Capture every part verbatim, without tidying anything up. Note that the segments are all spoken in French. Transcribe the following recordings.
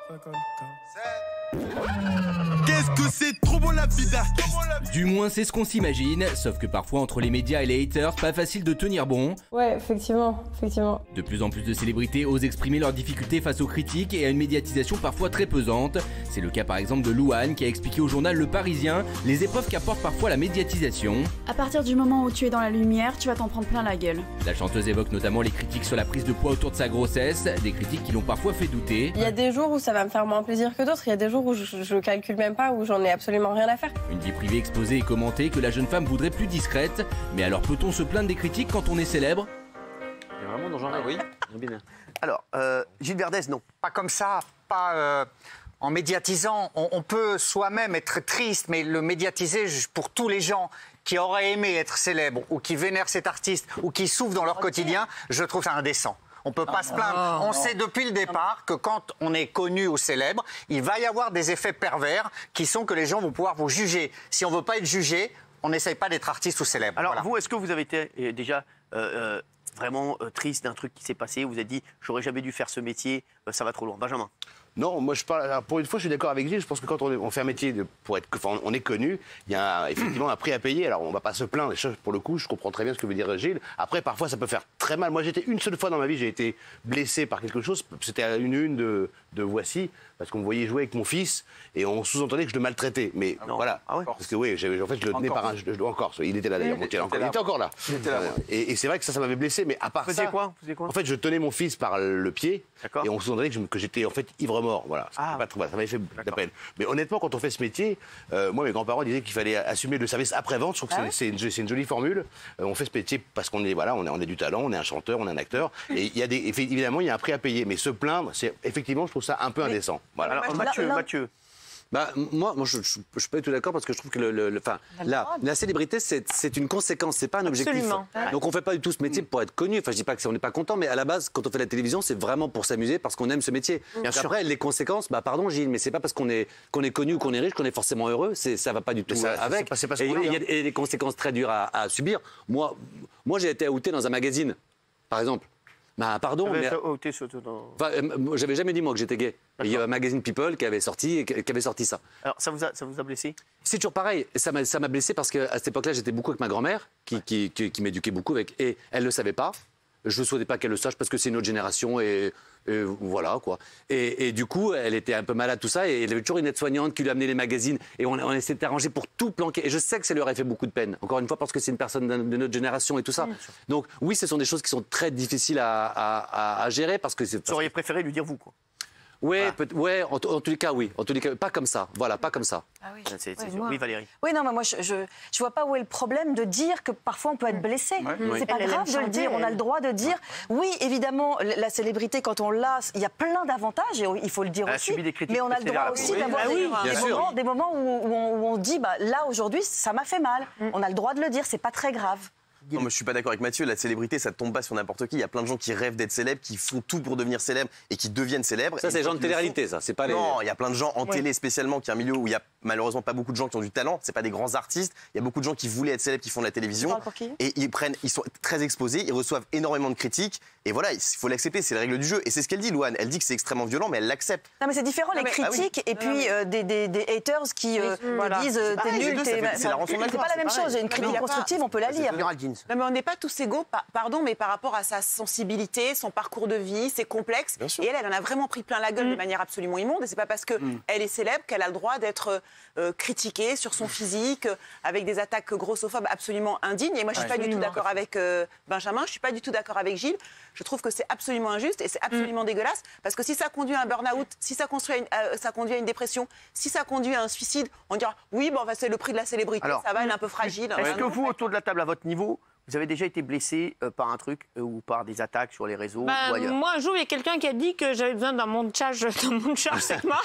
Qu'est-ce que c'est trop beau la vie d'artiste. Du moins c'est ce qu'on s'imagine, sauf que parfois entre les médias et les haters, pas facile de tenir bon. Ouais, effectivement, effectivement. De plus en plus de célébrités osent exprimer leurs difficultés face aux critiques et à une médiatisation parfois très pesante. C'est le cas par exemple de Louane qui a expliqué au journal Le Parisien les épreuves qu'apporte parfois la médiatisation. À partir du moment où tu es dans la lumière, tu vas t'en prendre plein la gueule. La chanteuse évoque notamment les critiques sur la prise de poids autour de sa grossesse, des critiques qui l'ont parfois fait douter. Il y a des jours où ça va me faire moins plaisir que d'autres, il y a des jours où je, je calcule même pas, où j'en ai absolument rien à faire. Une vie privée exposée et commentée que la jeune femme voudrait plus discrète. Mais alors peut-on se plaindre des critiques quand on est célèbre? Il y a vraiment dans genre, ah oui. Alors, euh, Gilles Verdez, non. Pas comme ça, pas euh, en médiatisant. On, on peut soi-même être triste, mais le médiatiser pour tous les gens qui auraient aimé être célèbres ou qui vénèrent cet artiste ou qui souffrent dans leur quotidien, je trouve ça indécent. On ne peut pas ah, se plaindre. Non, on non. sait depuis le départ que quand on est connu ou célèbre, il va y avoir des effets pervers qui sont que les gens vont pouvoir vous juger. Si on ne veut pas être jugé, on n'essaye pas d'être artiste ou célèbre. Alors voilà. vous, est-ce que vous avez été euh, déjà euh, euh, vraiment euh, triste d'un truc qui s'est passé? Vous vous êtes dit, j'aurais jamais dû faire ce métier, euh, ça va trop loin. Benjamin? Non, moi je parle. Alors pour une fois, je suis d'accord avec Gilles. Je pense que quand on, est, on fait un métier de, pour être, enfin, on est connu, il y a effectivement un prix à payer. Alors on va pas se plaindre. Pour le coup, je comprends très bien ce que veut dire Gilles. Après, parfois, ça peut faire très mal. Moi, j'étais une seule fois dans ma vie, j'ai été blessé par quelque chose. C'était à une une de, de Voici, parce qu'on me voyait jouer avec mon fils et on sous-entendait que je le maltraitais. Mais non. voilà. Ah ouais. Parce que oui, en fait, je le tenais par un. Je, je, encore. Il était là d'ailleurs. Il, il, il était encore là. Il était là. Ouais. Et, et c'est vrai que ça, ça m'avait blessé. Mais à part Vous ça, quoi Vous quoi en fait, je tenais mon fils par le pied et on sous-entendait que, que j'étais en fait ivre mort. Voilà. Ah, ça m'avait fait de la peine. Mais honnêtement, quand on fait ce métier, euh, moi, mes grands-parents disaient qu'il fallait assumer le service après-vente. Je trouve que ah c'est ouais. une, une jolie formule. Euh, on fait ce métier parce qu'on est, voilà, on, est, on a du talent, on est un chanteur, on est un acteur. Et il y a des, évidemment, il y a un prix à payer. Mais se plaindre, c'est effectivement, je trouve ça un peu mais, indécent. Voilà. Alors, Mathieu, Mathieu. Bah, moi, moi, je ne suis pas du tout d'accord parce que je trouve que le, le, le, la, la célébrité, c'est une conséquence, c'est pas un objectif. Absolument. Donc on ne fait pas du tout ce métier pour être connu. Enfin, je dis pas qu'on n'est pas content, mais à la base, quand on fait la télévision, c'est vraiment pour s'amuser parce qu'on aime ce métier. Bien sûr. Après, les conséquences, bah, pardon Gilles, mais c'est pas parce qu'on est, qu'on est connu ou qu'on est riche qu'on est forcément heureux. Ça va pas du tout ça, avec. Pas, pas et il y a et des conséquences très dures à, à subir. Moi, moi j'ai été outé dans un magazine, par exemple. Bah, pardon, mais... Enfin, euh, j'avais jamais dit, moi, que j'étais gay. Il y a un magazine People qui avait sorti, qui avait sorti ça. Alors, ça vous a, ça vous a blessé? C'est toujours pareil. Ça m'a blessé parce qu'à cette époque-là, j'étais beaucoup avec ma grand-mère, qui, ouais. qui, qui, qui m'éduquait beaucoup, avec, et elle ne le savait pas. Je ne souhaitais pas qu'elle le sache parce que c'est une autre génération et, et voilà quoi. Et, et du coup, elle était un peu malade, tout ça, et il y avait toujours une aide-soignante qui lui amenait les magazines et on, on essayait d'arranger pour tout planquer. Et je sais que ça lui aurait fait beaucoup de peine, encore une fois, parce que c'est une personne de notre génération et tout ça. Mmh. Donc oui, ce sont des choses qui sont très difficiles à, à, à gérer parce que c'est. Vous auriez préféré lui dire vous quoi? Ouais, ah. ouais en, en tous les cas, oui. En tous les cas, pas comme ça. Voilà, pas comme ça. Ah oui. C'est, c'est ouais, sûr. Oui, Valérie. Oui, non, mais moi, je, je, je vois pas où est le problème de dire que parfois on peut être blessé. Ouais. C'est oui. pas elle, grave elle de le dire. Elle... On a le droit de dire. Ouais. Oui, évidemment, la célébrité, quand on l'a, il y a plein d'avantages, et il faut le dire elle aussi. Mais on a le droit aussi oui. d'avoir oui. des, des, moments, des moments où, où, on, où on dit, bah, là, aujourd'hui, ça m'a fait mal. Mm. On a le droit de le dire, c'est pas très grave. Non, mais je suis pas d'accord avec Mathieu. La célébrité, ça tombe pas sur n'importe qui. Il y a plein de gens qui rêvent d'être célèbres, qui font tout pour devenir célèbres et qui deviennent célèbres. Ça, c'est les gens de télé-réalité, ça. C'est pas les. Non, il y a plein de gens en oui. télé spécialement, qui est un milieu où il y a malheureusement pas beaucoup de gens qui ont du talent. C'est pas des grands artistes. Il y a beaucoup de gens qui voulaient être célèbres, qui font de la télévision. Et ils prennent, ils sont très exposés, ils reçoivent énormément de critiques. Et voilà, il faut l'accepter. C'est la règle du jeu. Et c'est ce qu'elle dit, Louane. Elle dit que c'est extrêmement violent, mais elle l'accepte. Non, mais c'est différent les critiques ah oui. et puis euh, des, des, des haters qui euh, oui. voilà. disent t'es nul, t'es. C'est pas la même chose. Une critique constructive, on peut la lire. Non, mais on n'est pas tous égaux, pardon, mais par rapport à sa sensibilité, son parcours de vie, c'est complexe. Et elle, elle en a vraiment pris plein la gueule mm. de manière absolument immonde. Et c'est pas parce qu'elle mm. est célèbre qu'elle a le droit d'être euh, critiquée sur son physique, euh, avec des attaques grossophobes absolument indignes. Et moi, je suis ouais, pas du tout d'accord avec euh, Benjamin, je suis pas du tout d'accord avec Gilles. Je trouve que c'est absolument injuste et c'est absolument mm. dégueulasse. Parce que si ça conduit à un burn-out, si ça, construit à une, euh, ça conduit à une dépression, si ça conduit à un suicide, on dira oui, bon, bah, c'est le prix de la célébrité, alors, ça va, elle est un peu fragile. Est-ce que vous, autour de la table, à votre niveau, vous avez déjà été blessé euh, par un truc euh, ou par des attaques sur les réseaux bah, ou ailleurs? Moi, un jour, il y a quelqu'un qui a dit que j'avais besoin d'un montage, d'un montage avec moi.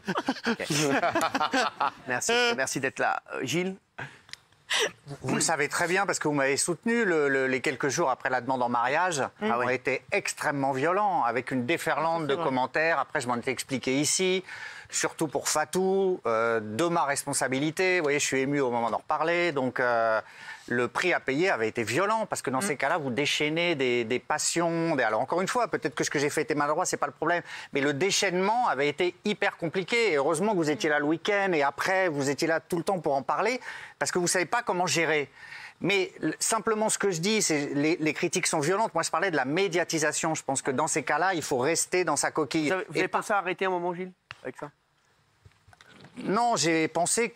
Merci, euh... merci d'être là. Euh, Gilles? Vous le savez très bien parce que vous m'avez soutenu. Le, le, les quelques jours après la demande en mariage mmh. ont été extrêmement violents, avec une déferlante de commentaires. Après, je m'en étais expliqué ici, surtout pour Fatou, euh, de ma responsabilité. Vous voyez, je suis ému au moment d'en reparler. Donc, euh, le prix à payer avait été violent, parce que dans mmh. ces cas-là, vous déchaînez des, des passions. Des... Alors encore une fois, peut-être que ce que j'ai fait était maladroit, c'est pas le problème, mais le déchaînement avait été hyper compliqué. Et heureusement que vous étiez là le week-end, et après, vous étiez là tout le temps pour en parler, parce que vous savez pas comment gérer. Mais simplement, ce que je dis, c'est les, les critiques sont violentes. Moi, je parlais de la médiatisation. Je pense que dans ces cas-là, il faut rester dans sa coquille. Vous avez, vous avez pensé à arrêter un moment, Gilles, avec ça? Non, j'ai pensé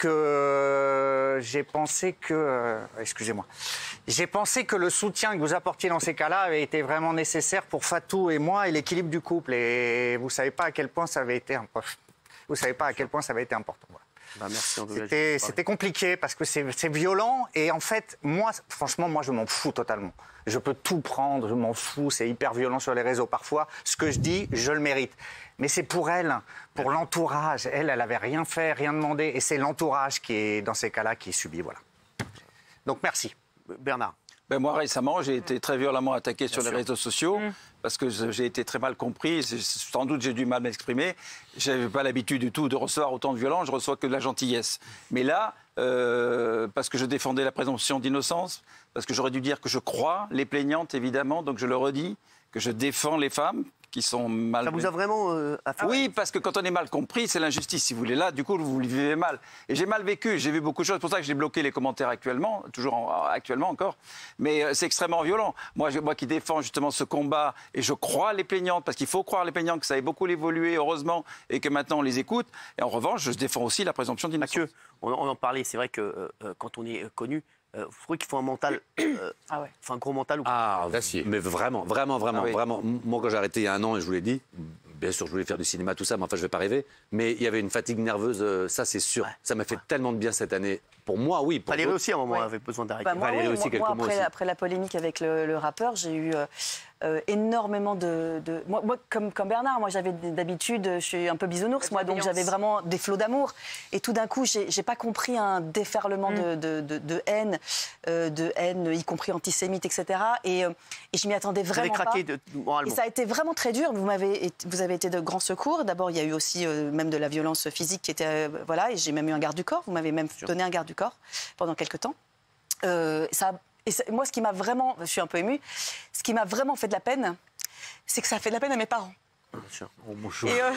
que... J'ai pensé que... Euh, excusez-moi. J'ai pensé que le soutien que vous apportiez dans ces cas-là avait été vraiment nécessaire pour Fatou et moi et l'équilibre du couple. Et vous ne savez pas à quel point ça avait été... Vous savez pas à quel point ça avait été important. Voilà. Bah merci, c'était, c'était compliqué parce que c'est, c'est violent et en fait, moi, franchement, moi, je m'en fous totalement. Je peux tout prendre, je m'en fous, c'est hyper violent sur les réseaux parfois. Ce que je dis, je le mérite. Mais c'est pour elle, pour l'entourage. Elle, elle n'avait rien fait, rien demandé et c'est l'entourage qui est, dans ces cas-là, qui est subi. Voilà. Donc, merci. Bernard. Ben moi, récemment, j'ai été très violemment attaqué sur Bien les sûr. réseaux sociaux mmh. parce que j'ai été très mal compris. Sans doute, j'ai du mal à m'exprimer. Je n'avais pas l'habitude du tout de recevoir autant de violence. Je reçois que de la gentillesse. Mais là, euh, parce que je défendais la présomption d'innocence, parce que j'aurais dû dire que je crois les plaignantes, évidemment, donc je le redis, que je défends les femmes qui sont mal... Ça vous a vraiment euh, affaire? Oui, parce que quand on est mal compris, c'est l'injustice, si vous voulez. Là, du coup, vous le vivez mal. Et j'ai mal vécu, j'ai vu beaucoup de choses. C'est pour ça que j'ai bloqué les commentaires actuellement, toujours en, actuellement encore. Mais euh, c'est extrêmement violent. Moi, je, moi qui défends justement ce combat, et je crois les plaignantes, parce qu'il faut croire les plaignantes, que ça ait beaucoup évolué, heureusement, et que maintenant on les écoute. Et en revanche, je défends aussi la présomption d'innocence. Mathieu, on, on en parlait, c'est vrai que euh, quand on est connu, Euh, vous trouvez qu'il faut un mental, euh, ah ouais. faut un gros mental ou Ah, mais vraiment, vraiment, vraiment, ah oui. vraiment. Moi, quand j'ai arrêté il y a un an, et je vous l'ai dit, bien sûr, je voulais faire du cinéma, tout ça, mais enfin, je ne vais pas rêver. Mais il y avait une fatigue nerveuse, euh, ça, c'est sûr. Ouais. Ça m'a fait ouais. tellement de bien cette année. Pour moi, oui. Pour Valérie d'autres. aussi, à un moment, ouais. avait besoin d'arrêter. Bah, moi, Valérie oui, aussi, moi, quelques moi, mots après, aussi. après la polémique avec le, le rappeur, j'ai eu euh, euh, énormément de... de... Moi, moi, comme, comme Bernard, moi, j'avais d'habitude, je suis un peu bisounours, moi, donc j'avais vraiment des flots d'amour. Et tout d'un coup, j'ai pas compris un déferlement mm. de, de, de, de haine, euh, de haine, y compris antisémite, et cetera. Et, euh, et je m'y attendais vraiment vous avez craqué pas. De, moralement. Et ça a été vraiment très dur. Vous, m'avez, vous avez été de grands secours. D'abord, il y a eu aussi euh, même de la violence physique qui était... Euh, voilà, et j'ai même eu un garde du corps. Vous m'avez même donné un garde du corps pendant quelques temps. Euh, ça, et ça, moi, ce qui m'a vraiment, je suis un peu émue, ce qui m'a vraiment fait de la peine, c'est que ça a fait de la peine à mes parents. Bien sûr. Oh, mon et euh...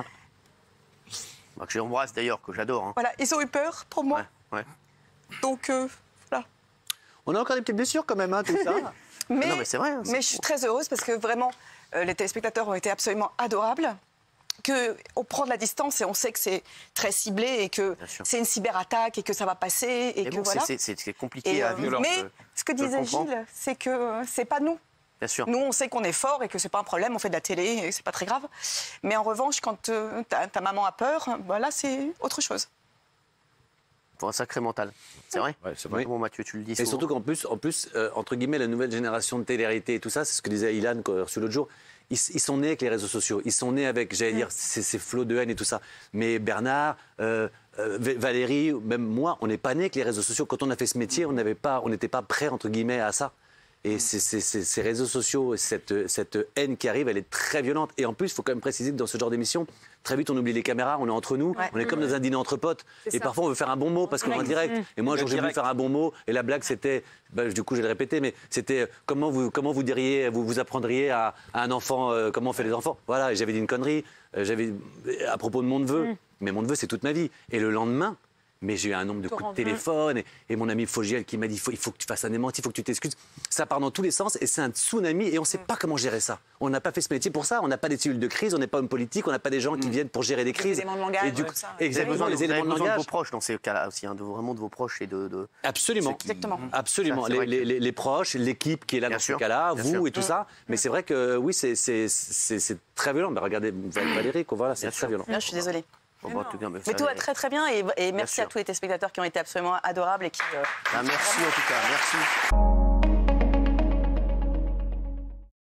que j'embrasse d'ailleurs, que j'adore. Hein. Voilà, ils ont eu peur pour moi. Ouais, ouais. Donc, euh, voilà. On a encore des petites blessures quand même, hein, tout ça. mais, non, mais c'est vrai. Hein, mais je suis très heureuse parce que vraiment, euh, les téléspectateurs ont été absolument adorables. Qu'on prend de la distance et on sait que c'est très ciblé et que c'est une cyberattaque et que ça va passer. Et, et que bon, voilà. C'est compliqué et, à vivre. Mais euh, ce que disait Gilles, c'est que euh, c'est pas nous. Bien sûr. Nous, on sait qu'on est fort et que c'est pas un problème, on fait de la télé et c'est pas très grave. Mais en revanche, quand euh, ta, ta maman a peur, voilà, c'est autre chose. Faut un sacré mental, c'est vrai. Ouais, c'est vrai. Bon, Mathieu, tu le dis. Et surtout qu'en plus, en plus euh, entre guillemets, la nouvelle génération de télé-réalité et tout ça, c'est ce que disait Ilan qu'on a reçu l'autre jour. Ils, ils sont nés avec les réseaux sociaux, ils sont nés avec, j'allais dire, ces, ces flots de haine et tout ça. Mais Bernard, euh, euh, Valérie, même moi, on n'est pas nés avec les réseaux sociaux. Quand on a fait ce métier, on n'avait pas, on n'était pas prêts entre guillemets à ça. Et c'est, c'est, c'est, ces réseaux sociaux, cette, cette haine qui arrive, elle est très violente. Et en plus, il faut quand même préciser que dans ce genre d'émission, très vite, on oublie les caméras, on est entre nous, ouais. on est comme dans un dîner entre potes. Et ça. Parfois, on veut faire un bon mot parce qu'on est en direct. Mmh. Et moi, j'ai voulu faire un bon mot. Et la blague, c'était, bah, du coup, je vais le répéter, mais c'était comment vous, comment vous diriez, vous, vous apprendriez à, à un enfant euh, comment on fait les enfants. Voilà, et j'avais dit une connerie euh, j'avais, à propos de mon neveu. Mmh. Mais mon neveu, c'est toute ma vie. Et le lendemain, mais j'ai eu un nombre de coups de téléphone et, et mon ami Fogiel qui m'a dit il faut, il faut que tu fasses un démenti, il faut que tu t'excuses. Ça part dans tous les sens et c'est un tsunami et on ne sait pas comment gérer ça. On n'a pas fait ce métier pour ça, on n'a pas des cellules de crise, on n'est pas homme politique, on n'a pas des gens qui viennent pour gérer des crises. Les éléments de langage. Et du coup, ça, exactement, les éléments de langage. De vos proches dans ces cas-là aussi, hein, de, vraiment de vos proches et de. de... Absolument. Qui... Exactement. Absolument. Ça, les, les, les, les proches, l'équipe qui est là bien dans sûr, ce cas-là, vous sûr. et tout mmh. ça. Mais c'est vrai que oui, c'est, c'est, c'est, c'est très violent. Mais regardez Valérie, voilà, c'est bien très sûr. violent. Non, je suis désolée. Bon, bah, tout bien, mais mais tout va très très bien et, et merci bien à tous les téléspectateurs qui ont été absolument adorables et qui. Euh, ah, merci en tout cas, merci.